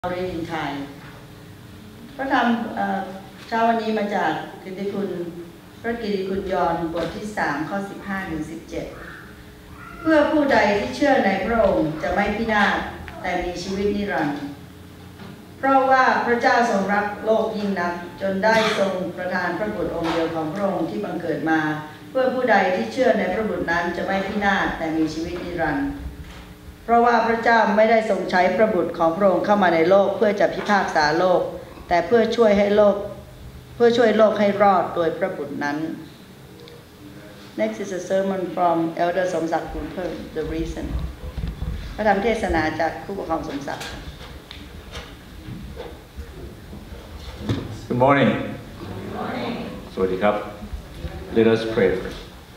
Reading Time พระธรรมเช้าวันนี้มาจากพระกิตติคุณยอห์นบทที่3ข้อ15ถึง17เพื่อผู้ใดที่เชื่อในพระองค์จะไม่พินาศแต่มีชีวิตนิรันดร์เพราะว่าพระเจ้าทรงรักโลกยิ่งนักจนได้ทรงประทานพระบุตรองค์เดียวของพระองค์ที่บังเกิดมาเพื่อผู้ใดที่เชื่อในพระบุตรนั้นจะไม่พินาศแต่มีชีวิตนิรันดร์เพราะว่าพระเจ้าไม่ได้ทรงใช้พระบุตรของพระองค์เข้ามาในโลกเพื่อจะพิพากษาโลกแต่เพื่อช่วยโลกให้รอดโดยพระบุตรนั้น Next is a sermon from Elder สมศักดิ์ Cooper The Reason พระธรรมเทศนาจากผู้ปกครองสมศักดิ์ Good morning.สวัสดีครับ Let us pray first.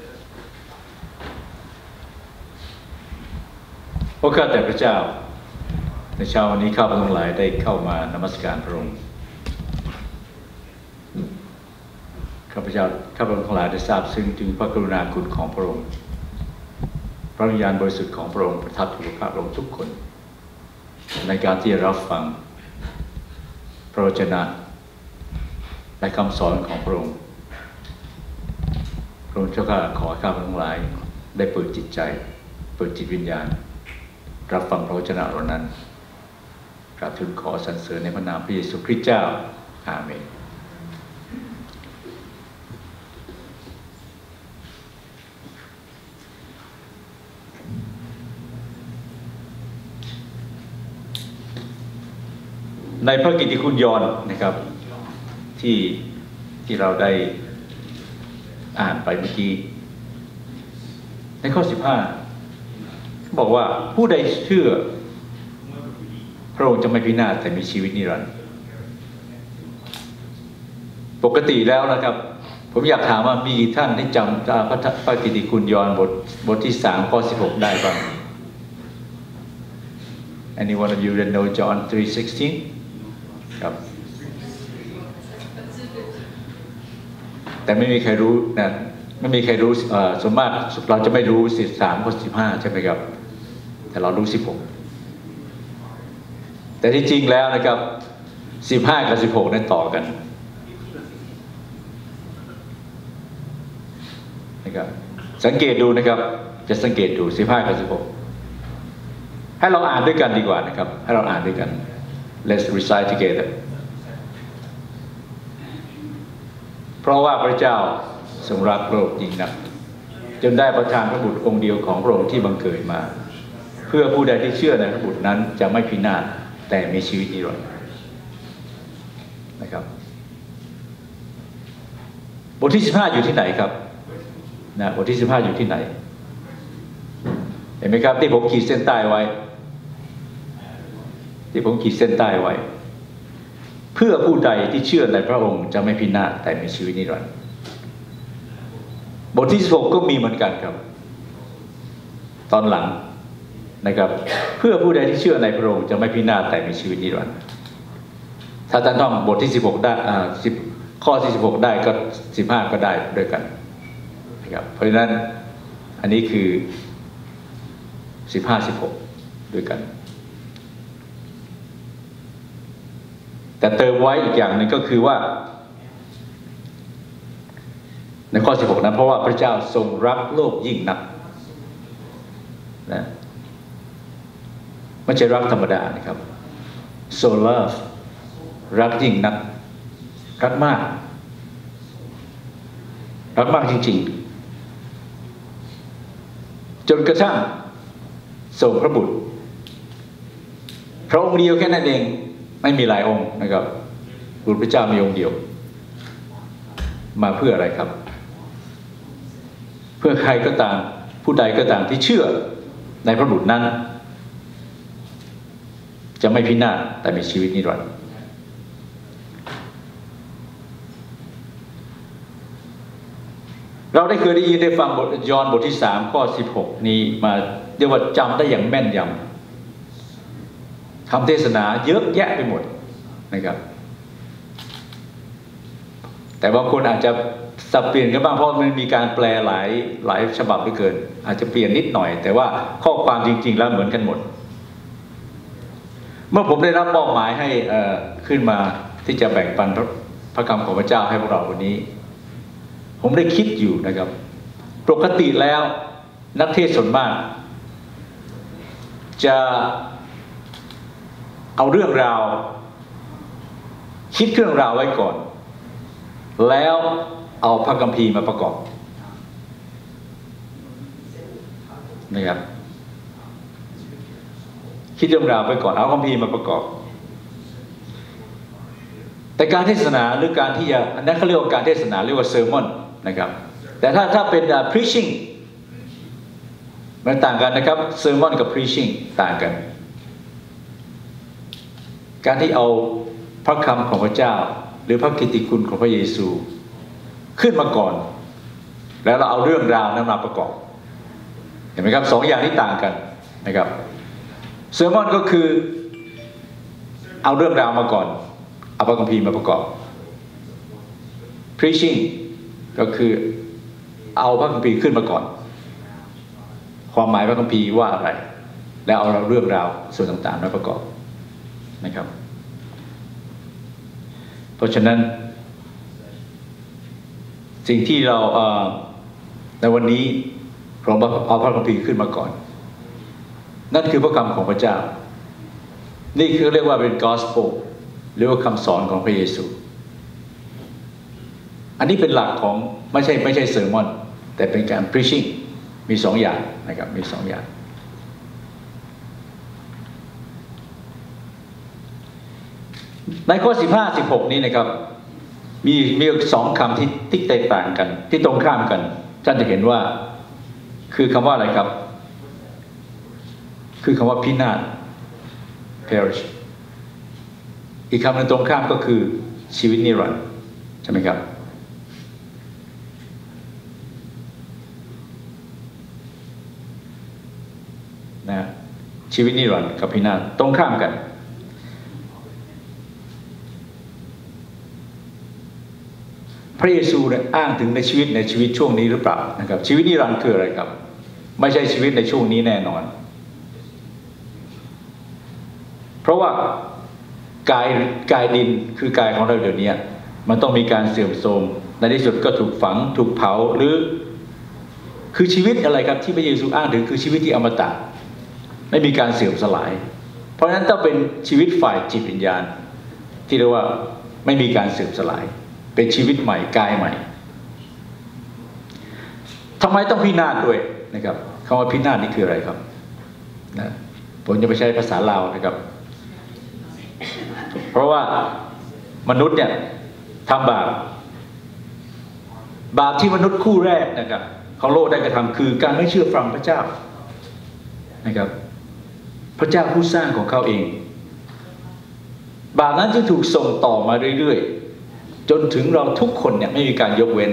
โอ้ข้าแต่พระเจ้าในเช้าวันนี้ข้าพเจ้าทั้งหลายได้เข้ามานมัสการพระองค์ข้าพเจ้าทั้งหลายได้ทราบซึ้งถึงพระกรุณาคุณของพระองค์พระวิญญาณบริสุทธิ์ของพระองค์ประทับอยู่กับข้าพระองค์ทุกคนในการที่จะรับฟังพระวจนะและคำสอนของพระองค์พระองค์เจ้าข้าขอข้าพเจ้าทั้งหลายได้เปิดจิตใจเปิดจิตวิญญาณรับฟังพระวจนะเหล่านั้นกราบทูลขอสรรเสริญในพระนามพระเยซูคริสต์เจ้าอาเมนในพระกิตติคุณยอห์นนะครับที่เราได้อ่านไปเมื่อกี้ในข้อ15บอกว่าผู้ใดเชื่อพระองค์จะไม่พินาศแต่มีชีวิตนิรันดร์ปกติแล้วนะครับผมอยากถามว่ามีกี่ท่านที่จำพระกิตติคุณยอห์นบทที่3ข้อ16ได้บ้าง Anyone of you that know John 3:16 ครับแต่ไม่มีใครรู้นะไม่มีใครรู้ส่วนมากเราจะไม่รู้13ข้อ15ใช่ไหมครับแต่เรารู้16แต่ที่จริงแล้วนะครับ15กับ16นั้นต่อกันนะครับสังเกตดูนะครับจะสังเกตดู15กับ16ให้เราอ่านด้วยกันดีกว่านะครับให้เราอ่านด้วยกัน Let's recite together เพราะว่าพระเจ้าทรงรักโลกยิ่งนักจนได้ประทานพระบุตรองค์เดียวของพระองค์ที่บังเกิดมาเพื่อผู้ใดที่เชื่อในพระบุตรนั้นจะไม่พินาศแต่มีชีวิตนิรันดร์นะครับบทที่15อยู่ที่ไหนครับนะบทที่15อยู่ที่ไหนเห็นไหมครับที่ผมขีดเส้นใต้ไว้เพื่อผู้ใดที่เชื่อในพระองค์จะไม่พินาศแต่มีชีวิตนิรันดร์บทที่16ก็มีเหมือนกันครับตอนหลังนะครับเพื่อผู้ใดที่เชื่อในพระองค์จะไม่พินาศแต่มีชีวิตนิรันดร์ถ้าท่านท่องบทที่16ได้ข้อที่16ได้ก็15ก็ได้ด้วยกันนะครับเพราะฉะนั้นอันนี้คือ15-16ด้วยกันแต่เติมไว้อีกอย่างหนึ่งก็คือว่าในข้อ16นั้นเพราะว่าพระเจ้าทรงรักโลกยิ่งนักนะไม่ใช่รักธรรมดานะครับ so love รักยิ่งนักรักมากจริงๆจนกระทั่งส่งพระบุตรพระองค์เดียวแค่นั้นเองไม่มีหลายองค์นะครับบุตรพระเจ้ามีองค์เดียวมาเพื่ออะไรครับเพื่อใครก็ตามผู้ใดก็ตามที่เชื่อในพระบุตรนั้นจะไม่พินาศแต่มีชีวิตนิรันดร์เราได้เคยได้ยินได้ฟังบทยอห์นบทที่3ข้อ16นี้มาเรียกว่าจำได้อย่างแม่นยำคำเทศนาเยอะแยะไปหมดนะครับแต่บางคนอาจจะสับเปลี่ยนกันบ้างเพราะมันมีการแปลหลายฉบับเหลือเกินอาจจะเปลี่ยนนิดหน่อยแต่ว่าข้อความจริงๆแล้วเหมือนกันหมดเมื่อผมได้รับมอบหมายให้ขึ้นมาที่จะแบ่งปันพระคำของพระเจ้าให้พวกเราวันนี้ผมได้คิดอยู่นะครับปกติแล้วนักเทศน์ส่วนมากจะเอาเรื่องราวคิดเรื่องราวไว้ก่อนแล้วเอาพระคัมภีร์มาประกอบนะครับคิดเรื่องราวไปก่อนเอาคัมภีร์มาประกอบแต่การเทศนาหรือการที่จะอันนั้นเขาเรียกว่าการเทศนาเรียกว่าเซอร์มอนนะครับแต่ถ้าเป็น preaching มันต่างกันนะครับเซอร์มอนกับ preaching ต่างกันการที่เอาพระคำของพระเจ้าหรือพระกิตติคุณของพระเยซูขึ้นมาก่อนแล้วเราเอาเรื่องราวนั้นมาประกอบเห็นไหมครับสองอย่างนี้ต่างกันนะครับเซอร์มอนก็คือเอาเรื่องราวมาก่อนเอาพระคัมภีร์มาประกอบ preaching ก็คือเอาพระคัมภีร์ขึ้นมาก่อนความหมายพระคัมภีร์ว่าอะไรแล้วเอาเรื่องราวส่วนต่างๆมาประกอบนะครับเพราะฉะนั้นสิ่งที่เราในวันนี้เราเอาพระคัมภีร์ขึ้นมาก่อนนั่นคือพระคำของพระเจ้านี่คือเรียกว่าเป็น gospel หรือว่าคำสอนของพระเยซูอันนี้เป็นหลักของไม่ใช่เซอร์มอนแต่เป็นการ preaching มีสองอย่างนะครับมีสองอย่างในข้อ15-16นี้นะครับมีสองคำที่แตกต่างกันที่ตรงข้ามกันท่านจะเห็นว่าคือคำว่าอะไรครับคือคำว่าพินาศ perish อีกคำหนึ่งตรงข้ามก็คือชีวิตนิรันดร์ใช่ไหมครับนะชีวิตนิรันดร์กับพินาศตรงข้ามกันพระเยซูเนี่ยอ้างถึงในชีวิตช่วงนี้หรือเปล่านะครับชีวิตนิรันดร์คืออะไรครับไม่ใช่ชีวิตในช่วงนี้แน่นอนเพราะว่ากายดินคือกายของเราเดี๋ยวนี้มันต้องมีการเสื่อมโทรมในที่สุดก็ถูกฝังถูกเผาหรือคือชีวิตอะไรครับที่พระเยซูอ้างถึงคือชีวิตที่อมตะไม่มีการเสื่อมสลายเพราะฉะนั้นต้องเป็นชีวิตฝ่ายจิตวิญญาณที่เรียกว่าไม่มีการเสื่อมสลายเป็นชีวิตใหม่กายใหม่ทำไมต้องพินาศด้วยนะครับคำว่าพินาศนี่คืออะไรครับนะผมจะไปใช้ภาษาลาวนะครับเพราะว่ามนุษย์เนี่ยทำบาปที่มนุษย์คู่แรกนะครับของโลกได้กระทำคือการไม่เชื่อฟังพระเจ้านะครับพระเจ้าผู้สร้างของเขาเองบาปนั้นจึงถูกส่งต่อมาเรื่อยๆจนถึงเราทุกคนเนี่ยไม่มีการยกเว้น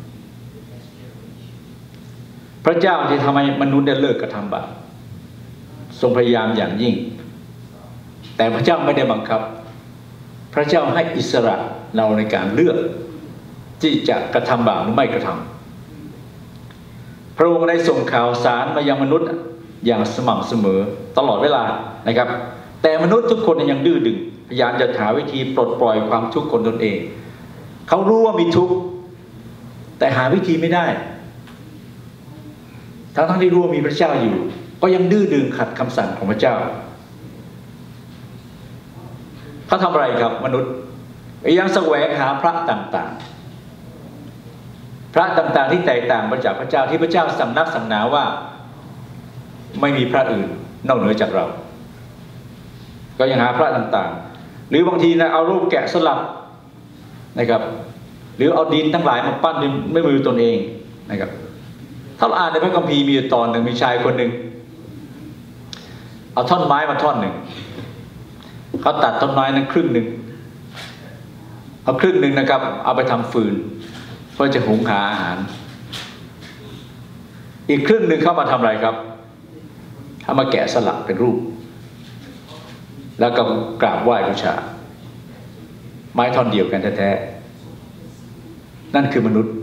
พระเจ้าที่ทำให้มนุษย์ได้เลิกกระทำบาปทรงพยายามอย่างยิ่งแต่พระเจ้าไม่ได้บังคับพระเจ้าให้อิสระเราในการเลือกที่จะกระทำบาปหรือไม่กระทำพระองค์ได้ส่งข่าวสารมายังมนุษย์อย่างสม่ำเสมอตลอดเวลานะครับแต่มนุษย์ทุกคนยังดื้อดึงพยายามจะหาวิธีปลดปล่อยความทุกข์ของตนเองเขารู้ว่ามีทุกข์แต่หาวิธีไม่ได้ทั้งที่รู้ว่ามีพระเจ้าอยู่ก็ยังดื้อดึงขัดคำสั่งของพระเจ้าเขาทำอะไรครับมนุษย์ยังแสวงหาพระต่างๆที่แตกต่างมาจากพระเจ้าที่พระเจ้าสำนักสำนาว่าไม่มีพระอื่นนอกเหนือจากเราก็ยังหาพระต่างๆหรือบางทีนะเอารูปแกะสลักนะครับหรือเอาดินทั้งหลายมาปั้นด้วยมือตนเองนะครับถ้าเราอ่านในพระคัมภีร์มีตอนหนึ่งมีชายคนหนึ่งเอาท่อนไม้มาท่อนหนึ่งเขาตัดต้นไม้นั้นครึ่งหนึ่งเอาครึ่งหนึ่งนะครับเอาไปทำฟืนเพื่อจะหุงหาอาหารอีกครึ่งหนึ่งเข้ามาทำอะไรครับเอามาแกะสลักเป็นรูปแล้วก็กราบไหว้บูชาไม้ท่อนเดียวกันแท้ๆนั่นคือมนุษย์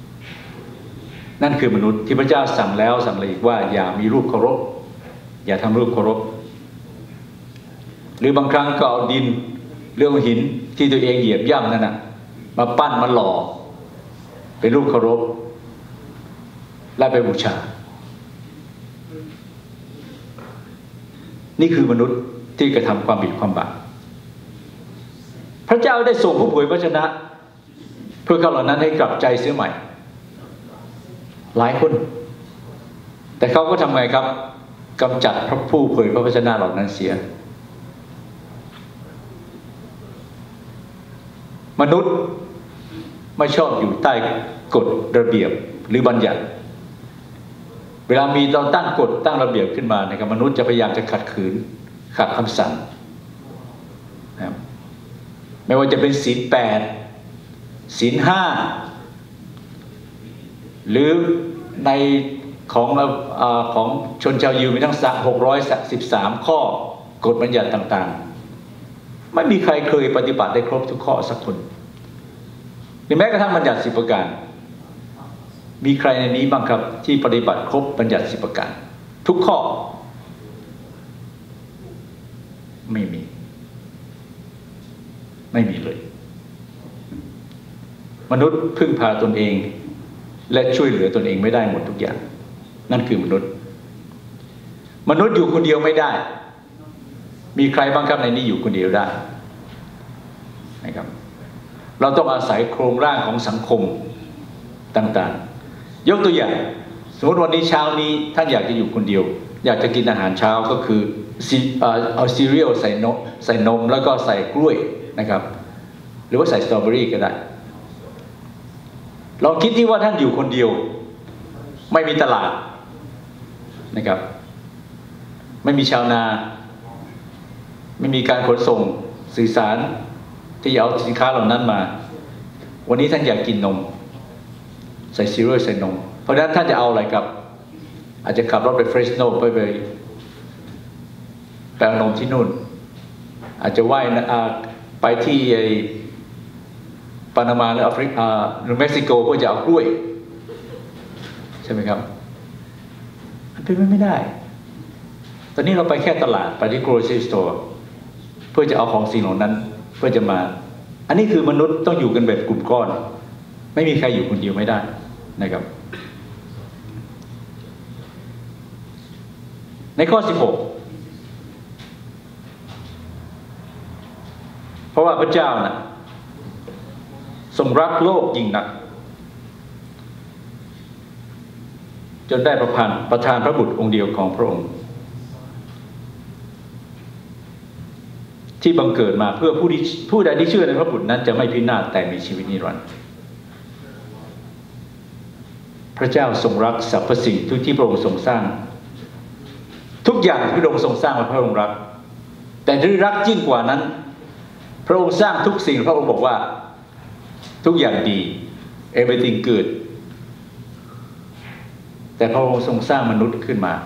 ที่พระเจ้าสั่งแล้วสั่งเลยอีกว่าอย่ามีรูปเคารพอย่าทำรูปเคารพหรือบางครั้งก็เอาดินเรื่องหินที่ตัวเองเหยียบย่ำนั่นนะมาปั้นมาหล่อเป็นรูปเคารพและไปบูชานี่คือมนุษย์ที่กระทำความผิดความบาปพระเจ้าได้ส่งผู้เผยพระชนะเพื่อเขาเหล่านั้นให้กลับใจเสียใหม่หลายคนแต่เขาก็ทำไงครับกำจัดพระผู้เผยพระวจนะเหล่านั้นเสียมนุษย์ไม่ชอบอยู่ใต้กฎระเบียบหรือบัญญัติเวลามีเราตั้งกฎตั้งระเบียบขึ้นมานะครับมนุษย์จะพยายามจะขัดขืนขัดคำสั่งนะครับไม่ว่าจะเป็นศีล 8 ศีล 5หรือในของชนชาวยิวมีทั้ง613ข้อกฎบัญญัติต่างๆไม่มีใครเคยปฏิบัติได้ครบทุกข้อสักคนหรือแม้กระทั่งบัญญัติ10 ประการมีใครในนี้บ้างครับที่ปฏิบัติครบบัญญัติ10 ประการทุกข้อไม่มีเลยมนุษย์พึ่งพาตนเองและช่วยเหลือตนเองไม่ได้หมดทุกอย่างนั่นคือมนุษย์อยู่คนเดียวไม่ได้มีใครบ้างครับในนี้อยู่คนเดียวได้นะครับเราต้องอาศัยโครงร่างของสังคมต่างๆยกตัวอย่างสมมติวันนี้เช้านี้ท่านอยากจะอยู่คนเดียวอยากจะกินอาหารเช้าก็คือเอาซีเรียลใส่นมแล้วก็ใส่กล้วยนะครับหรือว่าใส่สตรอเบอรี่ก็ได้ลองคิดที่ว่าท่านอยู่คนเดียวไม่มีตลาดนะครับไม่มีชาวนาไม่มีการขนส่งสื่อสารที่จะเอาสินค้าเหล่านั้นมาวันนี้ท่านอยากกินนมใส่ซีเรียลใส่นมเพราะฉะนั้นท่านจะเอาอะไรครับอาจจะขับรถไปเฟรชโนไปเอานมที่นู่นอาจจะว่ายไปที่ปานามาหรือแอฟริกาหรือเม็กซิโกเพื่อจะเอากล้วยใช่ไหมครับมันเป็นไม่ได้ตอนนี้เราไปแค่ตลาดไปที่ grocery store เพื่อจะเอาของสิ่งเหล่านั้นเพื่อจะมาอันนี้คือมนุษย์ต้องอยู่กันแบบกลุ่มก้อนไม่มีใครอยู่คนเดียวไม่ได้นะครับในข้อ 16เพราะว่าพระเจ้าน่ะทรงรักโลกยิ่งนักจนได้ประทานพระบุตรองค์เดียวของพระองค์ที่บังเกิดมาเพื่อผู้ใดที่เชื่อในพระบุตรนั้นจะไม่พินาศแต่มีชีวิตนิรันดร์พระเจ้าทรงรักสรรพสิ่งทุกที่พระองค์ทรงสร้างทุกอย่างที่พระองค์ทรงสร้างมาพระองค์รักแต่ที่รักยิ่งกว่านั้นพระองค์สร้างทุกสิ่งพระองค์บอกว่าทุกอย่างดี everything good แต่พระองค์ทรงสร้างมนุษย์ขึ้นมา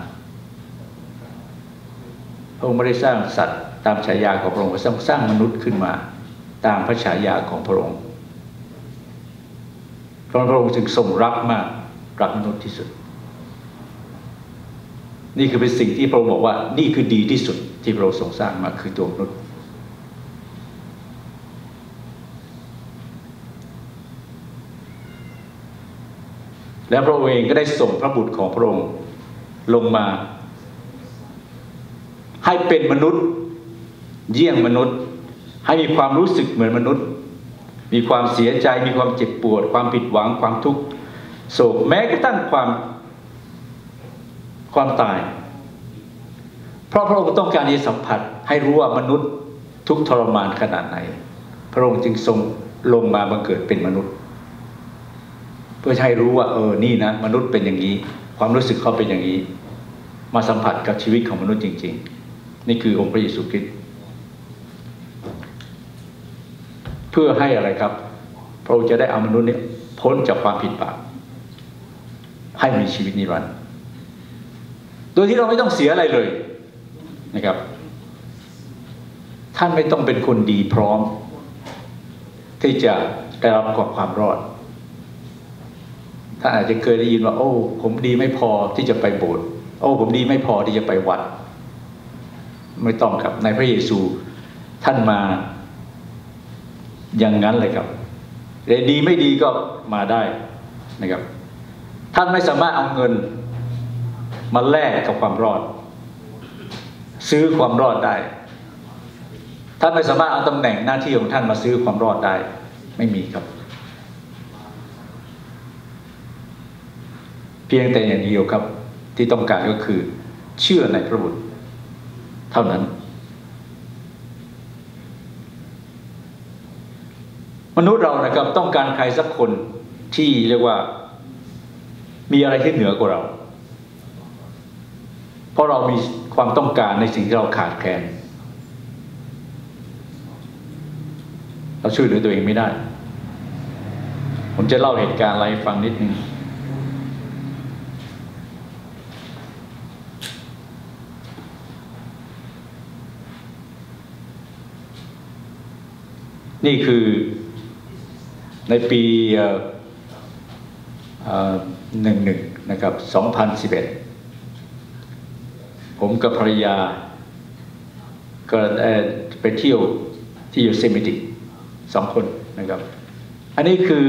พระองค์ไม่ได้สร้างสัตว์ตามฉายาของพระองค์ทรงสร้างมนุษย์ขึ้นมาตามพระฉายาของพระองค์พระองค์จึงทรงรักมากรักมนุษย์ที่สุดนี่คือเป็นสิ่งที่พระองค์บอกว่านี่คือดีที่สุดที่พระองค์ทรงสร้างมาคือตัวมนุษย์และพระองค์เองก็ได้ส่งพระบุตรของพระองค์ลงมาให้เป็นมนุษย์เยี่ยงมนุษย์ให้มีความรู้สึกเหมือนมนุษย์มีความเสียใจมีความเจ็บปวดความผิดหวังความทุกข์โศกแม้กระทั่งความตายเพราะพระองค์ต้องการจะสัมผัสให้รู้ว่ามนุษย์ทุกข์ทรมานขนาดไหนพระองค์จึงทรงลงมาบังเกิดเป็นมนุษย์เพื่อให้รู้ว่านี่นะมนุษย์เป็นอย่างนี้ความรู้สึกเขาเป็นอย่างนี้มาสัมผัสกับชีวิตของมนุษย์จริงๆนี่คือองค์พระเยซูคริสต์เพื่อให้อะไรครับพระองค์จะได้เอามนุษย์นี้พ้นจากความผิดบาปให้มีชีวิตนิรันดร์โดยที่เราไม่ต้องเสียอะไรเลยนะครับท่านไม่ต้องเป็นคนดีพร้อมที่จะได้รับความรอดท่านอาจจะเคยได้ยินว่าโอ้ผมดีไม่พอที่จะไปโบสถ์โอ้ผมดีไม่พอที่จะไปวัดไม่ต้องครับในพระเยซูท่านมาอย่างนั้นเลยครับดีไม่ดีก็มาได้นะครับท่านไม่สามารถเอาเงินมาแลกกับความรอดซื้อความรอดได้ท่านไม่สามารถเอาตำแหน่งหน้าที่ของท่านมาซื้อความรอดได้ไม่มีครับเพียงแต่อย่างเดียวครับที่ต้องการก็คือเชื่อในพระบุตรเท่านั้นมนุษย์เรานะครับต้องการใครสักคนที่เรียกว่ามีอะไรที่เหนือกว่าเราเพราะเรามีความต้องการในสิ่งที่เราขาดแคลนเราช่วยเหลือตัวเองไม่ได้ผมจะเล่าเหตุการณ์อะไรให้ฟังนิดนึงนี่คือในปี11นะครับ2011ผมกับภรรยาก็ไปเที่ยวที่ยูเซมิติ2 คนนะครับอันนี้คือ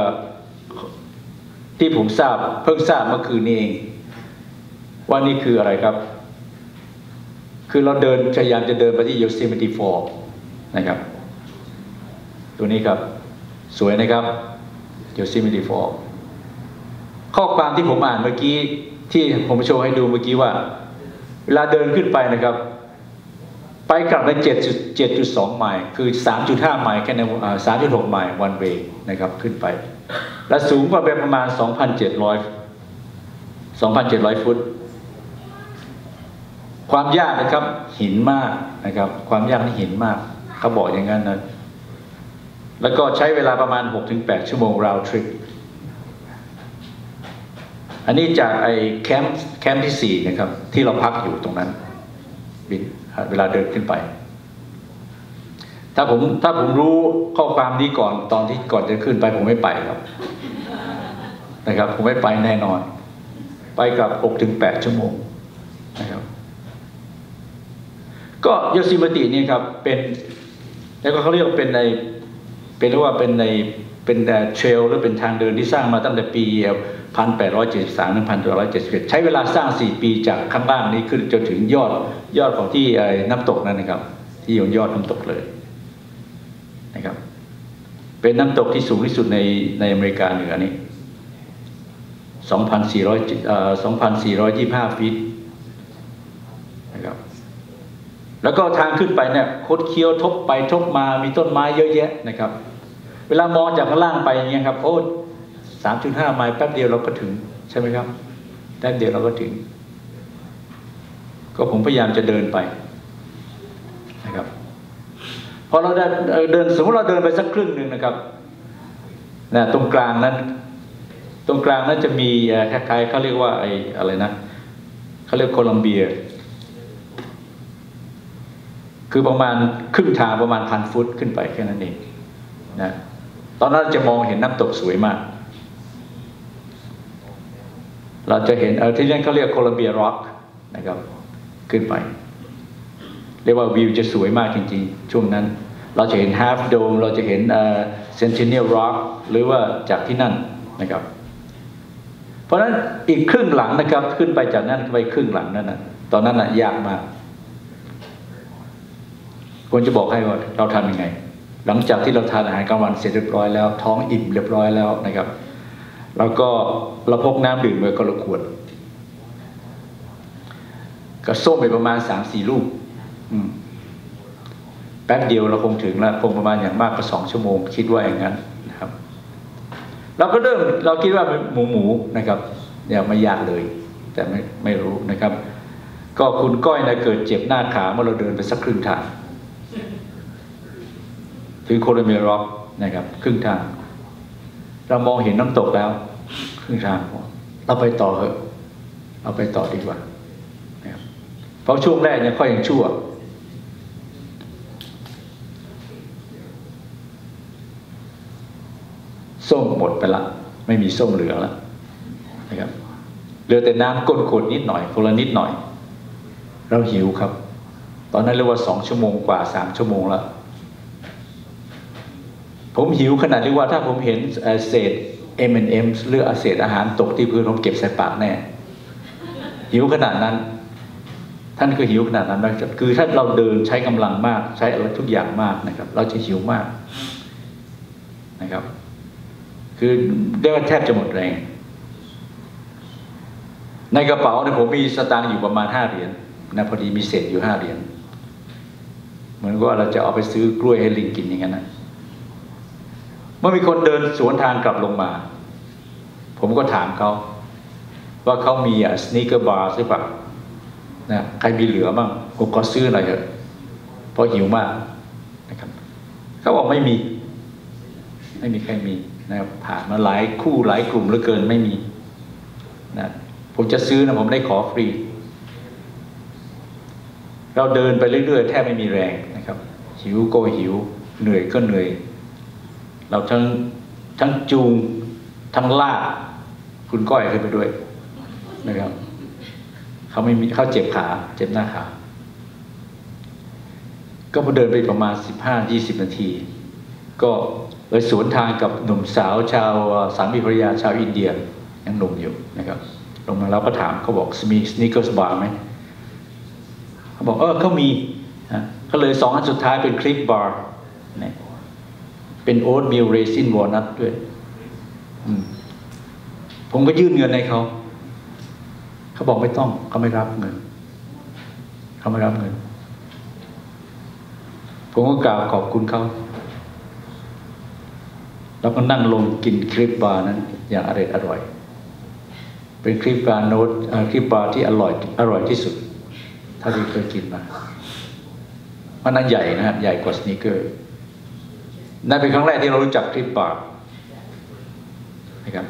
ที่ผมเพิ่งทราบเมื่อคืนนี้เองว่านี่คืออะไรครับคือเราพยายามจะเดินไปที่ยูเซมิติ4นะครับตัวนี้ครับสวยนะครับยูเซมิติ4ข้อความที่ผมอ่านเมื่อกี้ที่ผมโชว์ให้ดูเมื่อกี้ว่าเวลาเดินขึ้นไปนะครับไปกลับใน 7.2 ไมล์คือ 3.5 ไมล์แค่ใน3.6 ไมล์วันเวย์นะครับขึ้นไปและสูงกว่าประมาณ 2,700 ฟุตความยากนะครับหินมากนะครับความยากนี่หินมากเขาบอกอย่างนั้นนะแล้วก็ใช้เวลาประมาณ 6-8 ชั่วโมง round trip อันนี้จากไอ้แคมป์ที่4นะครับที่เราพักอยู่ตรงนั้นเวลาเดินขึ้นไปถ้าผมรู้ข้อความนี้ก่อนจะขึ้นไปผมไม่ไปครับนะครับผมไม่ไปแน่นอนไปกับ 6-8 ชั่วโมงนะครับก็โยซิมิตินี่ครับเป็นแล้วก็เขาเรียกว่าเป็นเรียกว่าเป็นเทรลหรือเป็นทางเดินที่สร้างมาตั้งแต่ปี 1873 ถึง 1871 ใช้เวลาสร้าง4 ปีจากข้างล่างนี้ขึ้นจนถึงยอดของที่น้ำตกนั่นนะครับที่ยอดน้ำตกเลยนะครับเป็นน้ำตกที่สูงที่สุดในอเมริกาเหนือนี่2,425 ฟีตนะครับแล้วก็ทางขึ้นไปเนี่ยคดเคี้ยวทบไปทบมามีต้นไม้เยอะแยะนะครับเวลามองจากข้างล่างไปอย่างเงี้ยครับโอ้ 3.5 ไมล์แป๊บเดียวเราก็ถึงใช่ไหมครับแป๊บเดียวเราก็ถึงก็ผมพยายามจะเดินไปนะครับพอเราเดินสมมติเราเดินไปสักครึ่งหนึ่งนะครับนะตรงกลางนั้นจะมีคล้ายๆเขาเรียกว่าอะไรนะเขาเรียกโคลัมเบียคือประมาณครึ่งทางประมาณ 1,000 ฟุตขึ้นไปแค่นั้นเองนะตอนนั้นจะมองเห็นน้ำตกสวยมากเราจะเห็นที่นั่นเขาเรียกโคลัมเบียร็อกนะครับขึ้นไปเรียกว่าวิวจะสวยมากจริงๆช่วงนั้นเราจะเห็น Half Dome เราจะเห็นSentinel Rock หรือว่าจากที่นั่นนะครับเพราะฉะนั้นอีกครึ่งหลังนะครับขึ้นไปจากนั้นไปครึ่งหลังนั่นนะตอนนั้นน่ะยากมากควรจะบอกให้ว่าเราทำยังไงหลังจากที่เราทานอาหารกลางวันเสร็จเรียบร้อยแล้วท้องอิ่มเรียบร้อยแล้วนะครับแล้วก็เราพกน้ำดื่มไว้ก็ละขวดก็ส้มไปประมาณ 3-4 ลูกแป๊บเดียวเราคงถึงแล้วคงประมาณอย่างมากก็2 ชั่วโมงคิดว่าอย่างนั้นนะครับเราคิดว่าเป็นหมูนะครับเนี่ยไม่ยากเลยแต่ไม่รู้นะครับก็คุณก้อยนะเกิดเจ็บหน้าขาเมื่อเราเดินไปสักครึ่งทางถึงโคลัมเบียร็อกนะครับครึ่งทางเรามองเห็นน้ำตกแล้วครึ่งทางเราไปต่อเถอะเอาไปต่อดีกว่านะครับเพราะช่วงแรกเนี่ยค่อยยังชั่วส้มหมดไปละไม่มีส้มเหลือแล้วนะครับเหลือแต่น้ำก้นขวดนิดหน่อยคนละนิดหน่อยเราหิวครับตอนนั้นเรียกว่า2 ชั่วโมงกว่า3 ชั่วโมงแล้วผมหิวขนาดที่ว่าถ้าผมเห็นเศษ M&M หรือเศษอาหารตกที่พื้นผมเก็บใส่ปากแน่หิวขนาดนั้นท่านก็หิวขนาดนั้นนะครับคือถ้าเราเดินใช้กำลังมากใช้อะไรทุกอย่างมากนะครับเราจะหิวมากนะครับคือเรียกว่าแทบจะหมดแรงในกระเป๋าเนี่ยผมมีสตางค์อยู่ประมาณ5 เหรียญนะพอดีมีเศษอยู่5 เหรียญเหมือนว่าเราจะเอาไปซื้อกล้วยให้ลิงกินอย่างนั้นนะเมื่อมีคนเดินสวนทางกลับลงมาผมก็ถามเขาว่าเขามีสนีกเกอร์บาร์ใช่ปะนะใครมีเหลือบ้างผมขอซื้อหน่อยเถอะเพราะหิวมากนะครับเขาบอกไม่มีใครมีนะครับผ่านมาหลายคู่หลายกลุ่มเหลือเกินไม่มีนะผมจะซื้อนะผมได้ขอฟรีเราเดินไปเรื่อยๆแทบไม่มีแรงนะครับหิวก็หิวเหนื่อยก็เหนื่อยเราทั้งจูงทั้งลากคุณก้อยขึ้นไปด้วยนะครับเขาเจ็บขาเจ็บหน้าขาก็พอเดินไปประมาณ15-20 นาทีก็เลยสวนทางกับหนุ่มสาวชาวสามีภรรยาชาวอินเดียยังหนุ่มอยู่นะครับลงมาแล้วก็ถามเขาบอกมีสนีกเกอร์บาร์ไหมเขาบอกเขามีนะก็เลย2 อันสุดท้ายเป็นคลิปบาร์เนี่ยเป็นโอ๊ตมิลเรซินวอลนัทด้วยผมก็ยื่นเงินให้เขาบอกไม่ต้องเขาไม่รับเงินผมก็กล่าวขอบคุณเขาแล้วก็นั่งลงกินคลิปบาร์นั้นอย่างอร่อยเป็นคลิปบาร์โน้ตคลิปบาร์ที่อร่อยที่สุดเท่าที่เคยกินมามันนั้นใหญ่นะครับใหญ่กว่าสนีกเกอร์นั่นเป็นครั้งแรกที่เรารู้จักคลิปบาร์นะครับ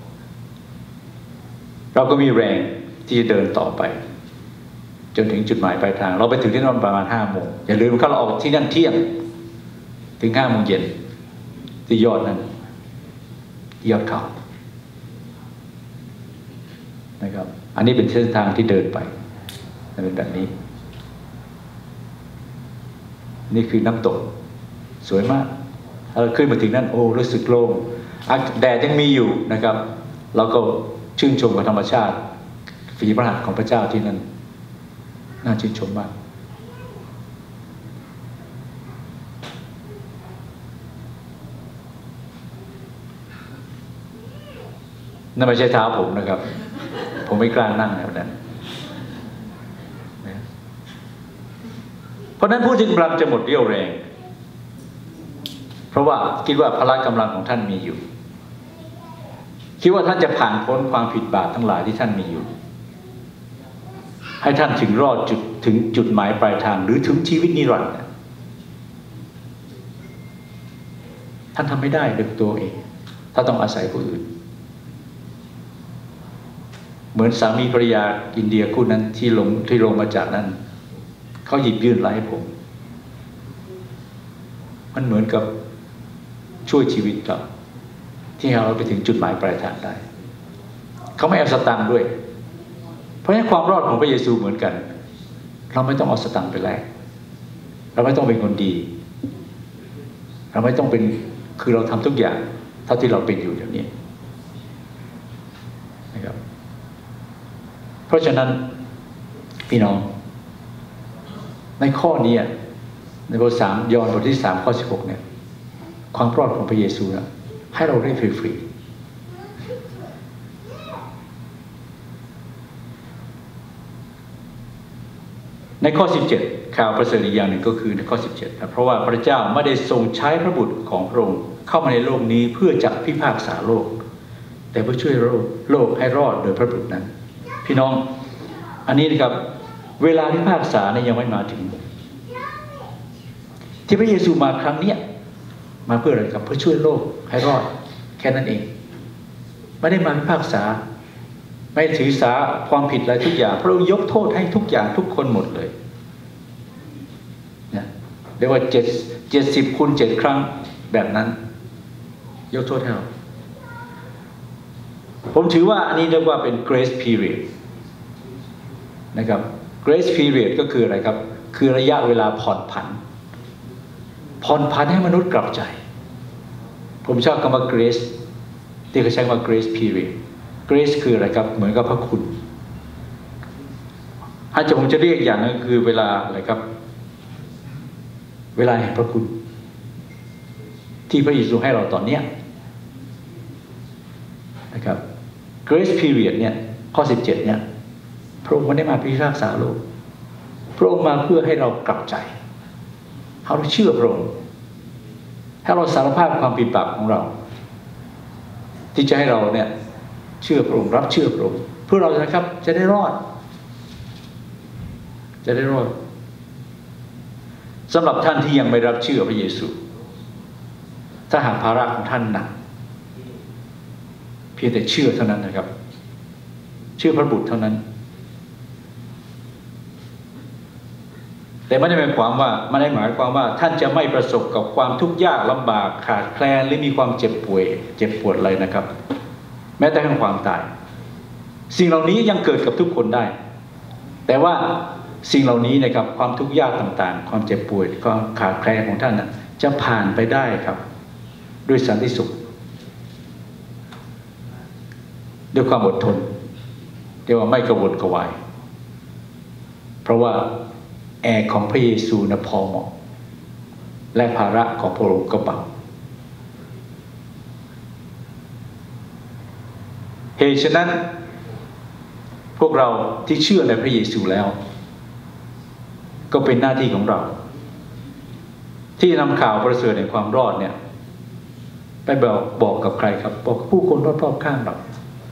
เราก็มีแรงที่จะเดินต่อไปจนถึงจุดหมายปลายทางเราไปถึงที่นั่นประมาณ5 โมงอย่าลืมเราออกที่นั่นเที่ยงถึง5 โมงเย็นที่ยอดนั้นยอดเขานะครับอันนี้เป็นเส้นทางที่เดินไปเป็นแบบนี้นี่คือน้ำตกสวยมากเราขึ้นมาถึงนั่นโอ้รู้สึกโล่งแดดยังมีอยู่นะครับเราก็ชื่นชมกับธรรมชาติฝีพระหัตถ์ของพระเจ้าที่นั่นน่าชื่นชมมากนั่นไม่ใช่เท้าผมนะครับผมไม่กล้านั่งแบบนั้นเพราะนั้นผู้ที่กำลังจะหมดเรี่ยวแรงเพราะว่าคิดว่าพละกำลังของท่านมีอยู่คิดว่าท่านจะผ่านพ้นความผิดบาปทั้งหลายที่ท่านมีอยู่ให้ท่านถึงจุดหมายปลายทางหรือถึงชีวิตนิรันดร์ท่านทำไม่ได้ด้วยตัวเองถ้าต้องอาศัยผู้อื่นเหมือนสามีภรรยาอินเดียคู่นั้นที่ลงมาจากนั้นเขาหยิบยื่นอะไรให้ผมมันเหมือนกับช่วยชีวิตเราที่เราไปถึงจุดหมายปลายทางได้เขาไม่เอาสตังค์ด้วยเพราะฉะนั้นความรอดของพระเยซูเหมือนกันเราไม่ต้องเอาสตังค์ไปแลกเราไม่ต้องเป็นคนดีเราไม่ต้องเป็นคือเราทำทุกอย่างเท่าที่เราเป็นอยู่อย่างนี้นะครับเพราะฉะนั้นพี่น้องในข้อนี้ในบท3 ยอห์นบทที่3 ข้อ 16เนี่ยความรอดของพระเยซูนะให้เราได้ฟรีในข้อ 17ข่าวประเสริฐอีกอย่างหนึ่งก็คือในข้อ 17นะเพราะว่าพระเจ้าไม่ได้ทรงใช้พระบุตรของพระองค์เข้ามาในโลกนี้เพื่อจะพิพากษาโลกแต่เพื่อช่วยโลกให้รอดโดยพระบุตรนั้นพี่น้องอันนี้นะครับเวลาพิพากษาเนี่ยยังไม่มาถึงที่พระเยซูมาครั้งนี้มาเพื่ออะไรครับเพื่อช่วยโลกให้รอดแค่นั้นเองไม่ได้มาพิพากษาไม่ถือสาความผิดอะไรทุกอย่างพระองค์ยกโทษให้ทุกอย่างทุกคนหมดเลยนะเรียกว่า70 คูณ 7 ครั้งแบบนั้นยกโทษให้เราผมถือว่าอันนี้เรียกว่าเป็น grace period นะครับ grace period ก็คืออะไรครับคคือระยะเวลาผ่อนผันให้มนุษย์กลับใจผมชอบคำว่า grace ที่เขาใช้คำว่า grace period grace คืออะไรครับเหมือนกับพระคุณอาจจะผมจะเรียกอย่างนึงคือเวลาอะไรครับเวลาแห่งพระคุณที่พระเยซูให้เราตอนนี้นะครับ grace period เนี่ยข้อ17เนี่ยพระองค์ไม่ได้มาพิพากษาโลกพระองค์มาเพื่อให้เรากลับใจให้เราเชื่อพระองค์ให้เราสารภาพความผิดบาปของเราที่จะให้เราเนี่ยเชื่อพระองค์รับเชื่อพระองค์เพื่อเรานะครับจะได้รอดสำหรับท่านที่ยังไม่รับเชื่อพระเยซูถ้าหากภาระของท่านหนักเพียงแต่เชื่อเท่านั้นนะครับเชื่อพระบุตรเท่านั้นแต่ไม่ได้หมายความว่าท่านจะไม่ประสบกับความทุกข์ยากลำบากขาดแคลนหรือมีความเจ็บปวดอะไรนะครับแม้แต่ทั้งความตายสิ่งเหล่านี้ยังเกิดกับทุกคนได้แต่ว่าสิ่งเหล่านี้นะครับความทุกข์ยากต่างๆความเจ็บป่วยความขาดแคลนของท่านจะผ่านไปได้ครับด้วยสันติสุขด้วยความอดทนเรียกว่าไม่กระวนกระวายเพราะว่าแอกของพระเยซูพอเหมาะและภาระของพระองค์ก็เบาเหตุฉะนั้นพวกเราที่เชื่อในพระเยซูแล้วก็เป็นหน้าที่ของเราที่นำข่าวประเสริฐในความรอดเนี่ยไปบอกกับใครครับบอกผู้คนรอบๆข้างเรา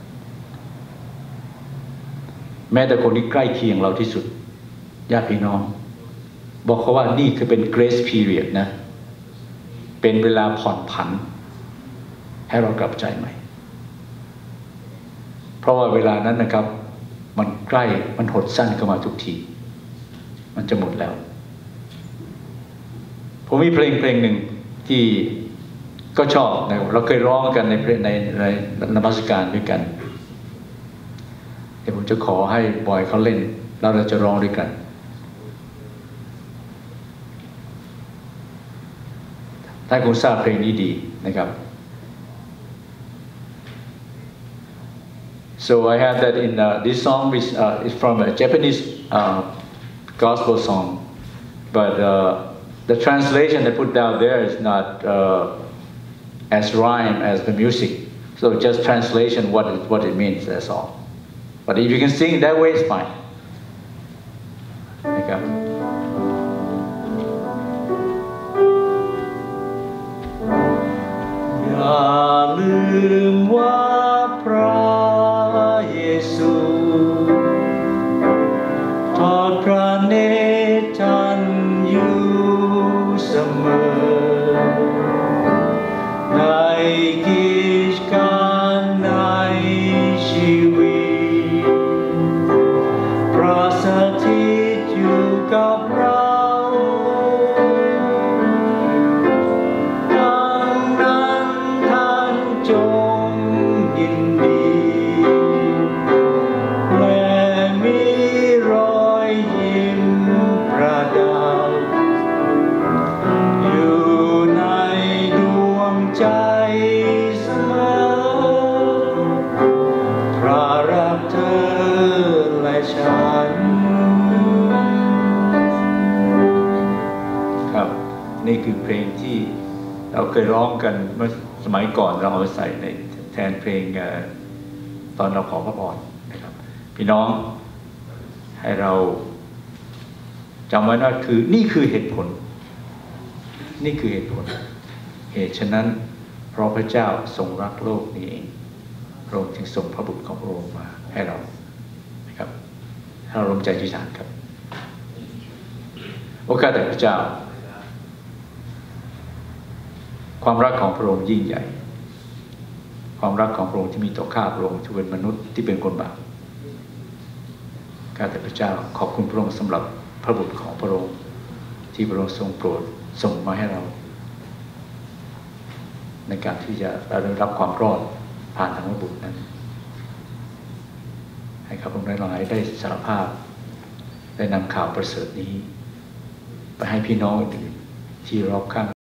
แม้แต่คนที่ใกล้เคียงเราที่สุดญาติพี่น้องบอกเขาว่านี่คือเป็น grace period นะเป็นเวลาผ่อนผันให้เรากลับใจใหม่เพราะว่าเวลานั้นนะครับมันใกล้มันหดสั้นเข้ามาทุกทีมันจะหมดแล้วผมมีเพลงหนึ่งที่ก็ชอบนะเราเคยร้องกันในนมัสการด้วยกันเดี๋ยวผมจะขอให้บอยเขาเล่นแล้วเราจะร้องด้วยกันถ้าคุณทราบเพลงนี้ดีนะครับ So I have that in this song which is from a Japanese gospel song but the translation they put down there is not as rhyme as the music so just translation what it means that's all but if you can sing that way it's fine นะครับอย่าลืมว่าพระเยซูทอดพระเนตรท่านอยู่เสมอในกิจการในชีวิตพระสถิตอยู่กับเรานี่คือเพลงที่เราเคยร้องกันเมื่อสมัยก่อนเราเอาใส่ในแทนเพลงตอนเราขอพระพรนะครับพี่น้องให้เราจำไว้ว่านี่คือเหตุผลเหตุฉะนั้นเพราะพระเจ้าทรงรักโลกนี้เองพระองค์จึงส่งพระบุตรของพระองค์มาให้เรานะครับให้เราร่วมใจอธิษฐานครับโอกาสแต่พระเจ้าความรักของพระองค์ยิ่งใหญ่ความรักของพระองค์ที่มีต่อข้าพระองค์ที่เป็นมนุษย์ที่เป็นคนบาปข้าแต่พระเจ้าขอบคุณพระองค์สำหรับพระบุตรของพระองค์ที่พระองค์ทรงโปรดส่งมาให้เราในการที่จะได้รับความรอดผ่านทางพระบุตรนั้นให้ข้าพระองค์ได้สารภาพได้นำข่าวประเสริฐนี้ไปให้พี่น้องอื่นที่รอบข้าง